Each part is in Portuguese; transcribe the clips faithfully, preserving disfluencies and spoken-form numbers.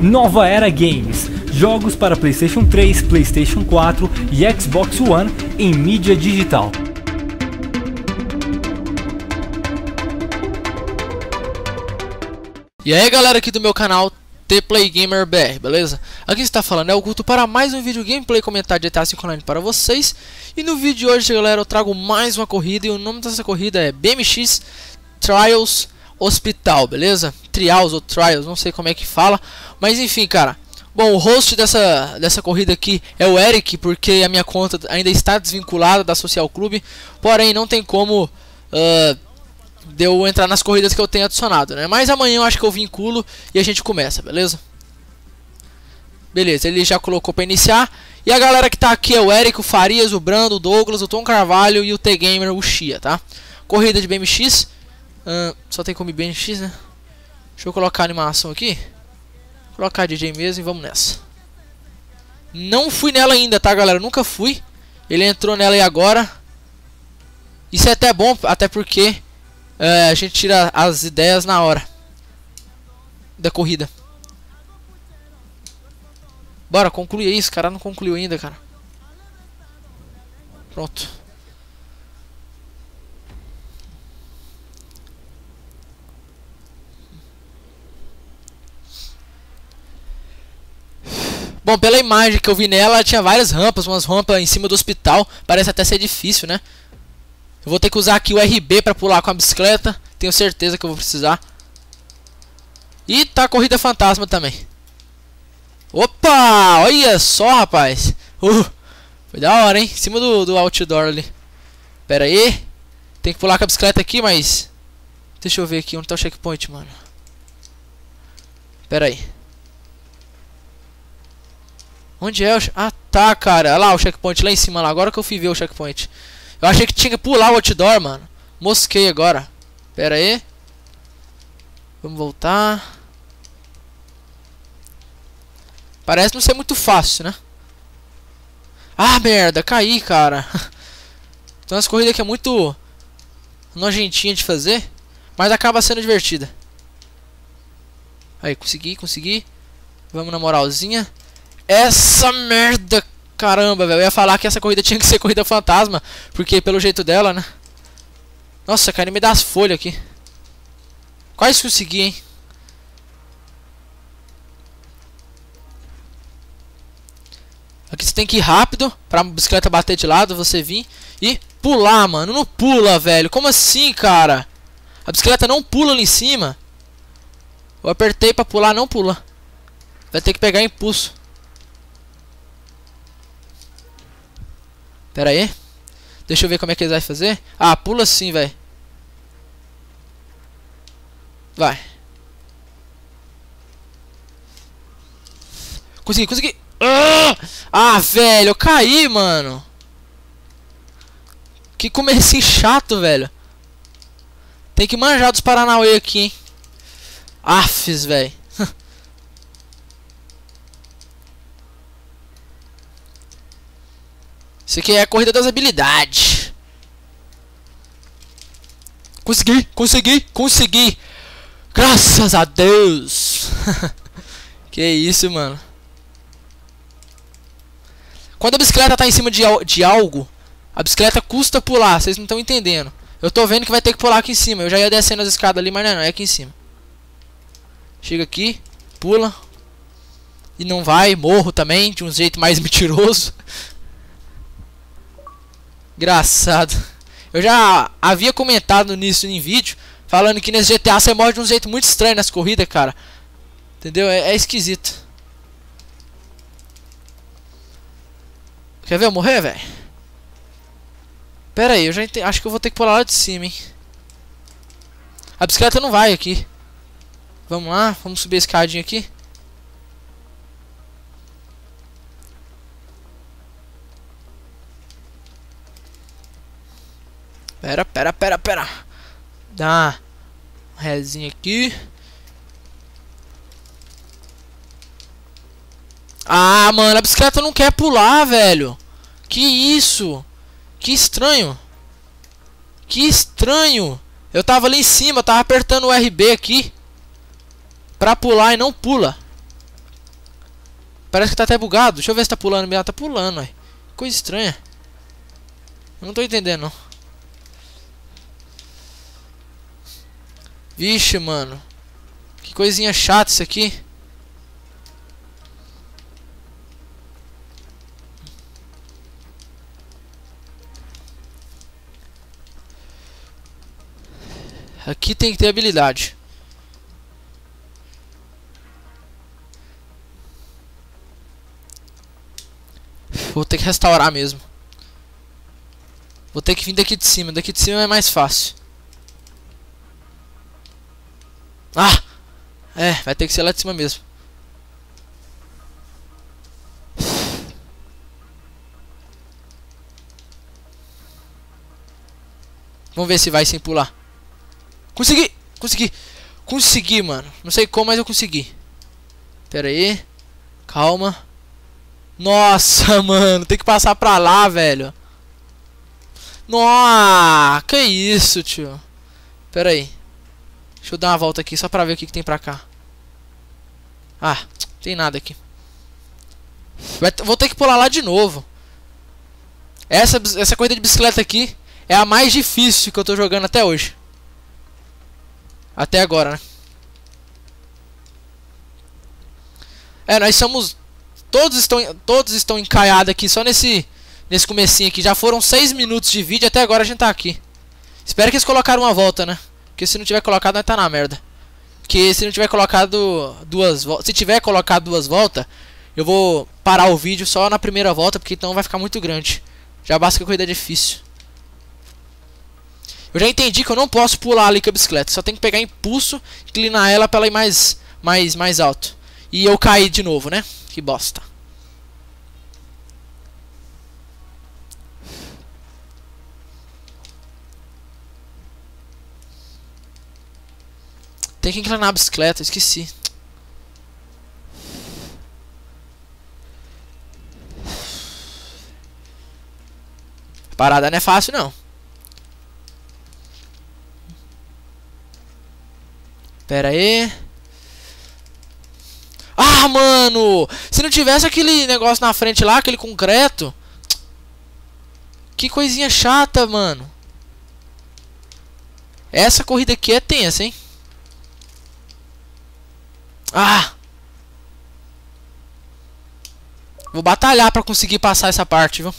Nova Era Games, jogos para PlayStation três, PlayStation quatro e Xbox One em mídia digital. E aí galera aqui do meu canal The Play Gamer B R, beleza? Aqui está falando é o Guto para mais um vídeo gameplay comentar de G T A cinco Online para vocês. E no vídeo de hoje, galera, eu trago mais uma corrida e o nome dessa corrida é B M X Trials Hospital, beleza? Trials ou Trials, não sei como é que fala, mas enfim, cara. Bom, o host dessa, dessa corrida aqui é o Eric, porque a minha conta ainda está desvinculada da Social Club, porém não tem como uh, de eu entrar nas corridas que eu tenho adicionado, né? Mas amanhã eu acho que eu vinculo e a gente começa, beleza? Beleza, ele já colocou para iniciar. E a galera que tá aqui é o Eric, o Farias, o Brando, o Douglas, o Tom Carvalho e o T-Gamer, o Chia, tá? Corrida de B M X. Uh, só tem como B M X, né? Deixa eu colocar a animação aqui. Vou colocar D J mesmo e vamos nessa. Não fui nela ainda, tá, galera? Nunca fui. Ele entrou nela aí agora. Isso é até bom, até porque uh, a gente tira as ideias na hora da corrida. Bora, concluir isso. O cara não concluiu ainda, cara. Pronto. Bom, pela imagem que eu vi nela, tinha várias rampas, umas rampas em cima do hospital. Parece até ser difícil, né? Eu vou ter que usar aqui o R B pra pular com a bicicleta. Tenho certeza que eu vou precisar. E tá a corrida fantasma também. Opa! Olha só, rapaz. Uh, foi da hora, hein? Em cima do, do outdoor ali. Pera aí. Tem que pular com a bicicleta aqui, mas... Deixa eu ver aqui onde tá o checkpoint, mano. Pera aí. Onde é o... Ah, tá, cara. Olha lá o checkpoint lá em cima, lá. Agora que eu fui ver o checkpoint. Eu achei que tinha que pular o outdoor, mano. Mosquei agora. Pera aí. Vamos voltar. Parece não ser muito fácil, né? Ah, merda. Caí, cara. Então essa corrida aqui é muito nojentinha de fazer, mas acaba sendo divertida. Aí, consegui, consegui. Vamos na moralzinha. Essa merda, caramba, velho. Eu ia falar que essa corrida tinha que ser corrida fantasma, porque pelo jeito dela, né? Nossa, cara, me dá as folhas aqui. Quase consegui, hein? Aqui você tem que ir rápido pra bicicleta bater de lado, você vir e pular, mano. Não pula, velho. Como assim, cara? A bicicleta não pula ali em cima. Eu apertei pra pular, não pula. Vai ter que pegar impulso. Pera aí. Deixa eu ver como é que eles vão fazer. Ah, pula sim, velho. Vai. Consegui, consegui. Ah, ah, velho, eu caí, mano. Que comecinho chato, velho. Tem que manjar dos Paranauê aqui, hein. Afes, velho. Isso aqui é a corrida das habilidades. Consegui, consegui, consegui. Graças a Deus. Que isso, mano. Quando a bicicleta tá em cima de, de algo, a bicicleta custa pular. Vocês não estão entendendo. Eu tô vendo que vai ter que pular aqui em cima. Eu já ia descendo as escadas ali, mas não, não, é aqui em cima. Chega aqui, pula. E não vai, morro também, de um jeito mais mentiroso. Engraçado. Eu já havia comentado nisso em vídeo, falando que nesse G T A você morre de um jeito muito estranho nas corridas, cara. Entendeu? É, é esquisito. Quer ver eu morrer, velho? Pera aí, eu já entendi. Acho que eu vou ter que pular lá de cima, hein. A bicicleta não vai aqui. Vamos lá, vamos subir a escadinha aqui. Pera, pera, pera, pera. Dá uma rezinha aqui. Ah, mano, a bicicleta não quer pular, velho. Que isso? Que estranho. Que estranho. Eu tava ali em cima, tava apertando o R B aqui pra pular e não pula. Parece que tá até bugado. Deixa eu ver se tá pulando mesmo. Tá pulando, ué. Coisa estranha. Eu não tô entendendo, não. Vixe, mano. Que coisinha chata isso aqui. Aqui tem que ter habilidade. Vou ter que restaurar mesmo. Vou ter que vir daqui de cima. Daqui de cima é mais fácil. Ah! É, vai ter que ser lá de cima mesmo. Vamos ver se vai sem pular. Consegui! Consegui! Consegui, mano. Não sei como, mas eu consegui. Pera aí. Calma. Nossa, mano. Tem que passar pra lá, velho. Nossa! Que isso, tio. Pera aí. Deixa eu dar uma volta aqui só pra ver o que, que tem pra cá. Ah, não tem nada aqui. Vai, vou ter que pular lá de novo. Essa, essa corrida de bicicleta aqui é a mais difícil que eu tô jogando até hoje. Até agora, né? É, nós somos... Todos estão, todos estão encalhados aqui só nesse, nesse comecinho aqui. Já foram seis minutos de vídeo, até agora a gente tá aqui. Espero que eles colocaram uma volta, né? Porque se não tiver colocado, nós tá na merda. Porque se não tiver colocado duas voltas... Se tiver colocado duas voltas, eu vou parar o vídeo só na primeira volta, porque então vai ficar muito grande. Já basta que a corrida é difícil. Eu já entendi que eu não posso pular ali com a bicicleta. Só tem que pegar impulso, inclinar ela pra ela ir mais, mais, mais alto. E eu caí de novo, né? Que bosta. Tem que inclinar a bicicleta, esqueci. Parada não é fácil, não. Pera aí. Ah, mano! Se não tivesse aquele negócio na frente lá, aquele concreto. Que coisinha chata, mano. Essa corrida aqui é tensa, hein? Ah! Vou batalhar pra conseguir passar essa parte, viu?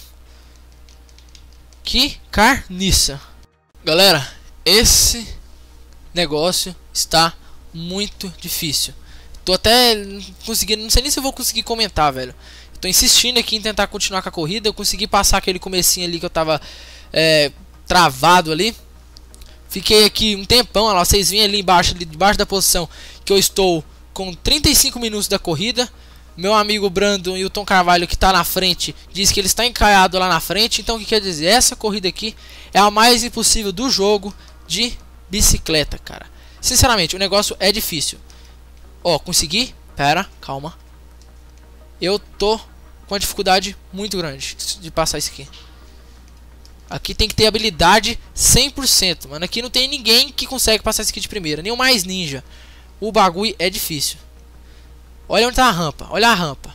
Que carniça. Galera, esse negócio está muito difícil. Tô até conseguindo, não sei nem se eu vou conseguir comentar, velho. Tô insistindo aqui em tentar continuar com a corrida. Eu consegui passar aquele comecinho ali que eu tava é, travado ali. Fiquei aqui um tempão, olha lá, vocês vêm ali embaixo, ali debaixo da posição que eu estou com trinta e cinco minutos da corrida. Meu amigo Brandon e o Tom Carvalho, que tá na frente, diz que ele está encalhado lá na frente. Então o que quer dizer? Essa corrida aqui é a mais impossível do jogo de bicicleta, cara. Sinceramente, o negócio é difícil. Ó, consegui. Pera, calma. Eu tô com uma dificuldade muito grande de passar isso aqui. Aqui tem que ter habilidade cem por cento, mano. Aqui não tem ninguém que consegue passar isso aqui de primeira. Nem o mais ninja. O bagulho é difícil. Olha onde tá a rampa. Olha a rampa.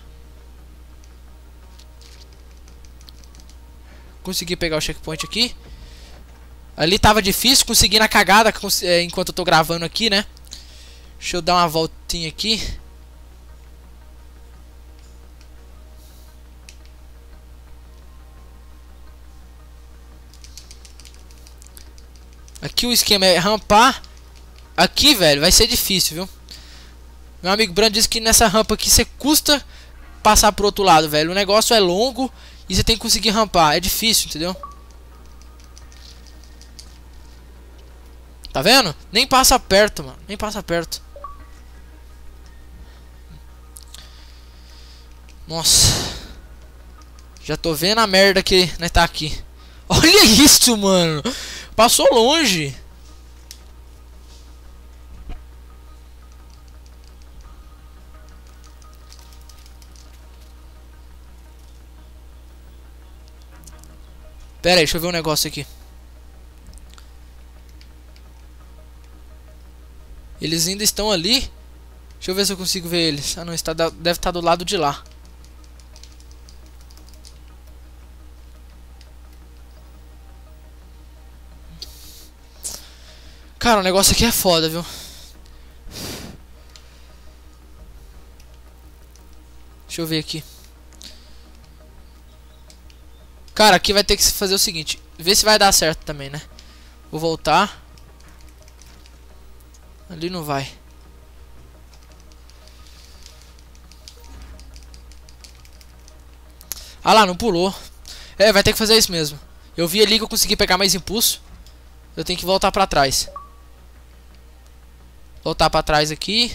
Consegui pegar o checkpoint aqui. Ali tava difícil. Consegui na cagada enquanto eu tô gravando aqui, né? Deixa eu dar uma voltinha aqui. Aqui o esquema é rampar. Aqui, velho, vai ser difícil, viu? Meu amigo Brando disse que nessa rampa aqui você custa passar pro outro lado, velho. O negócio é longo e você tem que conseguir rampar. É difícil, entendeu? Tá vendo? Nem passa perto, mano. Nem passa perto. Nossa. Já tô vendo a merda que nós tá aqui. Olha isso, mano. Passou longe. Pera aí, deixa eu ver um negócio aqui. Eles ainda estão ali. Deixa eu ver se eu consigo ver eles. Ah, não, está da... deve estar do lado de lá. Cara, o negócio aqui é foda, viu? Deixa eu ver aqui. Cara, aqui vai ter que fazer o seguinte. Ver se vai dar certo também, né? Vou voltar. Ali não vai. Ah lá, não pulou. É, vai ter que fazer isso mesmo. Eu vi ali que eu consegui pegar mais impulso. Eu tenho que voltar pra trás. Voltar pra trás aqui.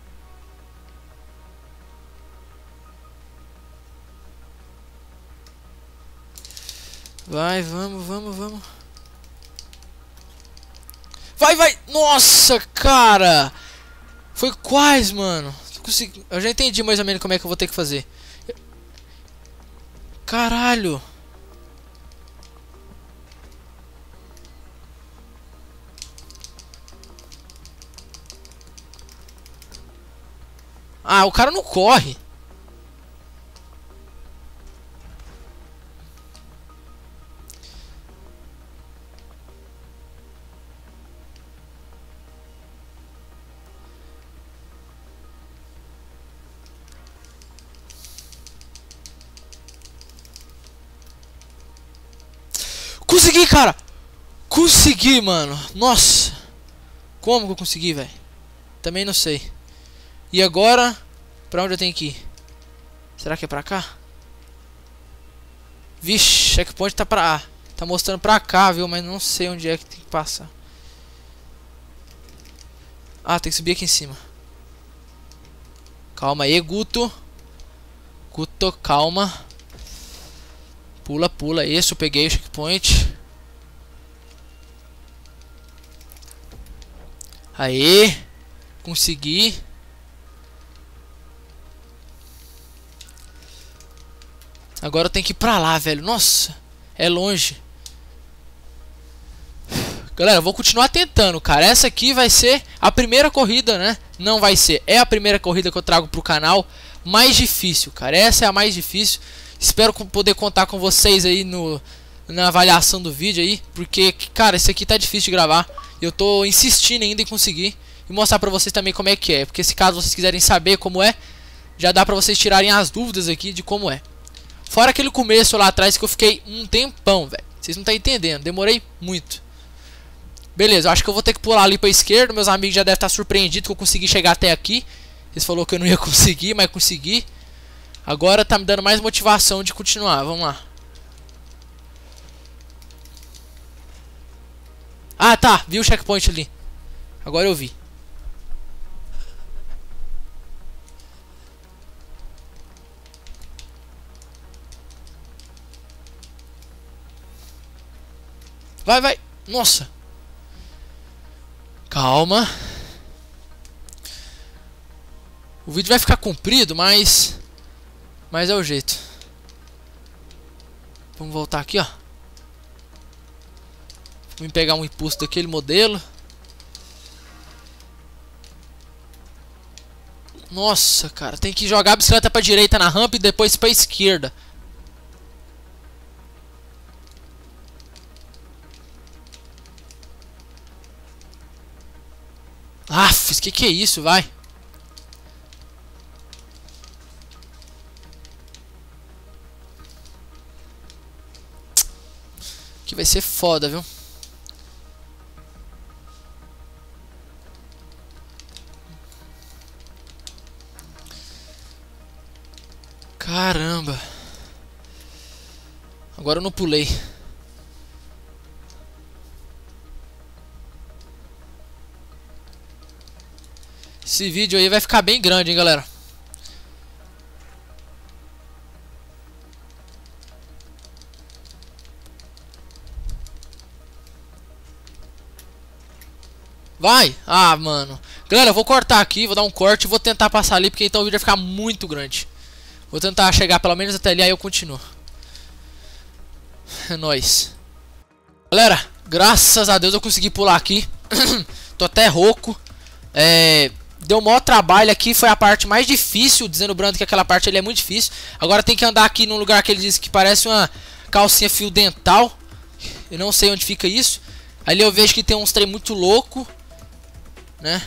Vai, vamos, vamos, vamos. Vai, vai! Nossa, cara! Foi quase, mano. Consegui... Eu já entendi mais ou menos como é que eu vou ter que fazer. Caralho! Ah, o cara não corre. Consegui, cara! Consegui, mano! Nossa! Como que eu consegui, velho? Também não sei. E agora, pra onde eu tenho que ir? Será que é pra cá? Vixe, checkpoint tá pra... Tá mostrando pra cá, viu? Mas não sei onde é que tem que passar. Ah, tem que subir aqui em cima. Calma aí, Guto. Guto, calma. Pula, pula. Esse eu peguei o checkpoint. Aê. Consegui. Agora eu tenho que ir pra lá, velho. Nossa, é longe. Galera, eu vou continuar tentando, cara. Essa aqui vai ser a primeira corrida, né? Não vai ser. É a primeira corrida que eu trago pro canal. Mais difícil, cara. Essa é a mais difícil. Espero poder contar com vocês aí no, na avaliação do vídeo aí. Porque, cara, esse aqui tá difícil de gravar. Eu tô insistindo ainda em conseguir. E mostrar pra vocês também como é que é. Porque se caso vocês quiserem saber como é, já dá pra vocês tirarem as dúvidas aqui de como é. Fora aquele começo lá atrás que eu fiquei um tempão, velho. Vocês não estão entendendo. Demorei muito. Beleza, eu acho que eu vou ter que pular ali pra esquerda. Meus amigos já devem estar surpreendidos que eu consegui chegar até aqui. Eles falaram que eu não ia conseguir, mas consegui. Agora tá me dando mais motivação de continuar. Vamos lá. Ah, tá. Vi o checkpoint ali. Agora eu vi. Vai, vai. Nossa. Calma. O vídeo vai ficar comprido, mas... Mas é o jeito. Vamos voltar aqui, ó. Vamos pegar um impulso daquele modelo. Nossa, cara. Tem que jogar a bicicleta pra direita na rampa e depois pra esquerda. Aff, que que é isso, vai? Que vai ser foda, viu? Caramba. Agora eu não pulei. Esse vídeo aí vai ficar bem grande, hein, galera. Vai! Ah, mano. Galera, eu vou cortar aqui, vou dar um corte e vou tentar passar ali, porque então o vídeo vai ficar muito grande. Vou tentar chegar pelo menos até ali, aí eu continuo. É nóis. Galera, graças a Deus eu consegui pular aqui. Tô até rouco. É... Deu o maior trabalho aqui, foi a parte mais difícil. Dizendo o Brando que aquela parte ali é muito difícil. Agora tem que andar aqui num lugar que ele disse que parece uma calcinha fio dental. Eu não sei onde fica isso. Ali eu vejo que tem uns trem muito louco. né?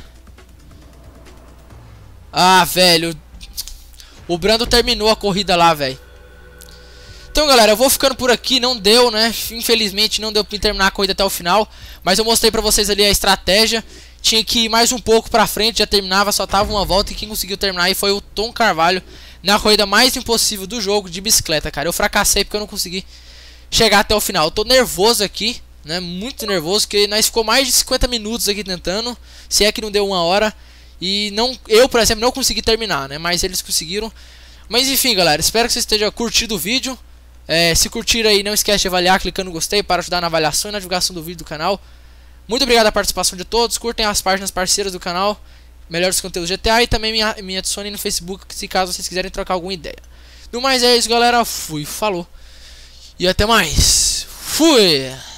Ah, velho. O Brando terminou a corrida lá, velho. Então, galera, eu vou ficando por aqui. Não deu, né? Infelizmente não deu pra terminar a corrida até o final. Mas eu mostrei pra vocês ali a estratégia. Tinha que ir mais um pouco pra frente, já terminava, só tava uma volta. E quem conseguiu terminar aí foi o Tom Carvalho, na corrida mais impossível do jogo de bicicleta, cara. Eu fracassei porque eu não consegui chegar até o final. Eu tô nervoso aqui, né? Muito nervoso, porque nós ficou mais de cinquenta minutos aqui tentando. Se é que não deu uma hora. E não, eu, por exemplo, não consegui terminar, né? Mas eles conseguiram. Mas enfim, galera, espero que vocês estejam curtindo o vídeo. É, se curtir aí, não esquece de avaliar clicando no gostei para ajudar na avaliação e na divulgação do vídeo do canal. Muito obrigado a participação de todos. Curtem as páginas parceiras do canal, melhores conteúdos G T A, e também me, me adicionem no Facebook se caso vocês quiserem trocar alguma ideia. No mais é isso, galera. Fui, falou. E até mais. Fui!